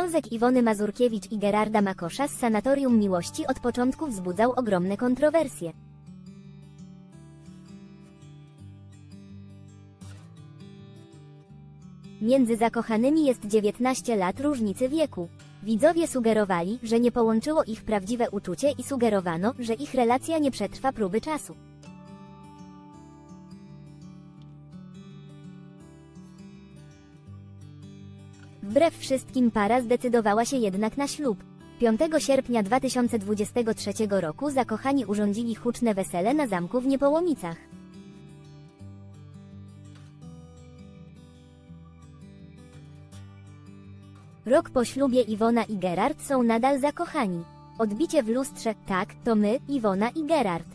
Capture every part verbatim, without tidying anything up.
Związek Iwony Mazurkiewicz i Gerarda Makosza z Sanatorium Miłości od początku wzbudzał ogromne kontrowersje. Między zakochanymi jest dziewiętnaście lat różnicy wieku. Widzowie sugerowali, że nie połączyło ich prawdziwe uczucie i sugerowano, że ich relacja nie przetrwa próby czasu. Wbrew wszystkim para zdecydowała się jednak na ślub. piątego sierpnia dwa tysiące dwudziestego trzeciego roku zakochani urządzili huczne wesele na zamku w Niepołomicach. Rok po ślubie Iwona i Gerard są nadal zakochani. Odbicie w lustrze: tak, to my, Iwona i Gerard.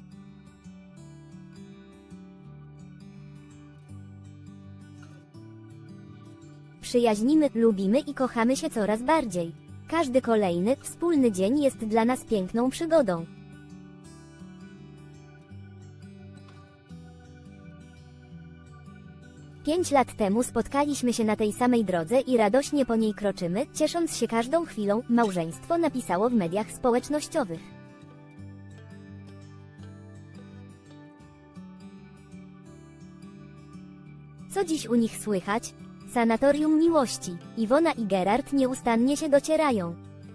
Przyjaźnimy, lubimy i kochamy się coraz bardziej. Każdy kolejny, wspólny dzień jest dla nas piękną przygodą. Pięć lat temu spotkaliśmy się na tej samej drodze i radośnie po niej kroczymy, ciesząc się każdą chwilą, małżeństwo napisało w mediach społecznościowych. Co dziś u nich słychać? Sanatorium Miłości. Iwona i Gerard nieustannie się docierają.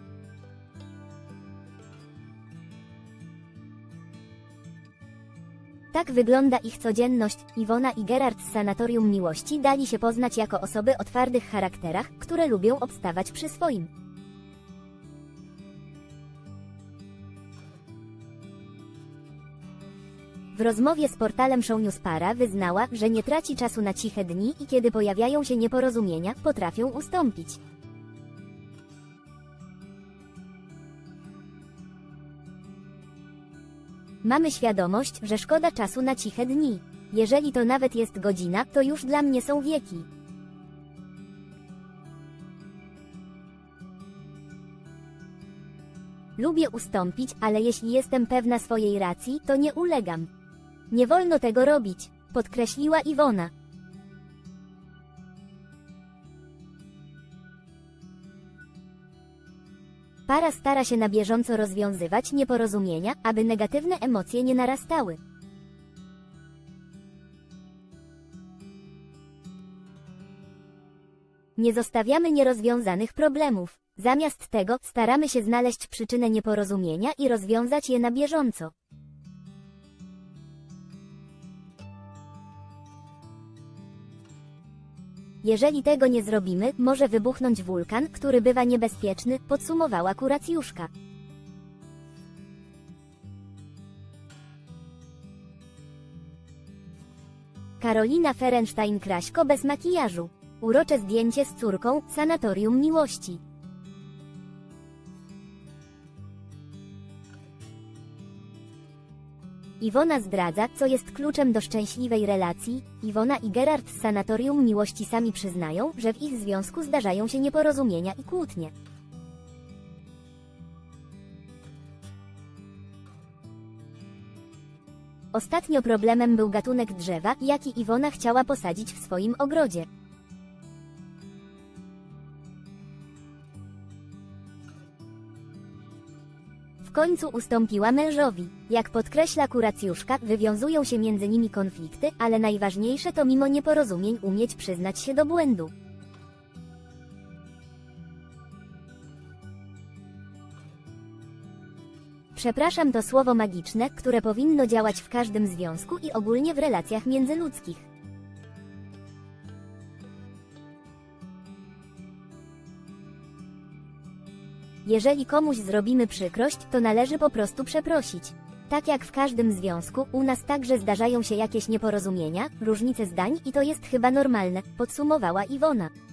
Tak wygląda ich codzienność. Iwona i Gerard z Sanatorium Miłości dali się poznać jako osoby o twardych charakterach, które lubią obstawać przy swoim. W rozmowie z portalem Shownews para wyznała, że nie traci czasu na ciche dni i kiedy pojawiają się nieporozumienia, potrafią ustąpić. Mamy świadomość, że szkoda czasu na ciche dni. Jeżeli to nawet jest godzina, to już dla mnie są wieki. Lubię ustąpić, ale jeśli jestem pewna swojej racji, to nie ulegam. Nie wolno tego robić, podkreśliła Iwona. Para stara się na bieżąco rozwiązywać nieporozumienia, aby negatywne emocje nie narastały. Nie zostawiamy nierozwiązanych problemów. Zamiast tego, staramy się znaleźć przyczynę nieporozumienia i rozwiązać je na bieżąco. Jeżeli tego nie zrobimy, może wybuchnąć wulkan, który bywa niebezpieczny, podsumowała kuracjuszka. Karolina Ferenstein-Kraśko bez makijażu. Urocze zdjęcie z córką, Sanatorium Miłości. Iwona zdradza, co jest kluczem do szczęśliwej relacji. Iwona i Gerard z Sanatorium Miłości sami przyznają, że w ich związku zdarzają się nieporozumienia i kłótnie. Ostatnio problemem był gatunek drzewa, jaki Iwona chciała posadzić w swoim ogrodzie. W końcu ustąpiła mężowi. Jak podkreśla kuracjuszka, wywiązują się między nimi konflikty, ale najważniejsze to mimo nieporozumień umieć przyznać się do błędu. Przepraszam to słowo magiczne, które powinno działać w każdym związku i ogólnie w relacjach międzyludzkich. Jeżeli komuś zrobimy przykrość, to należy po prostu przeprosić. Tak jak w każdym związku, u nas także zdarzają się jakieś nieporozumienia, różnice zdań i to jest chyba normalne, podsumowała Iwona.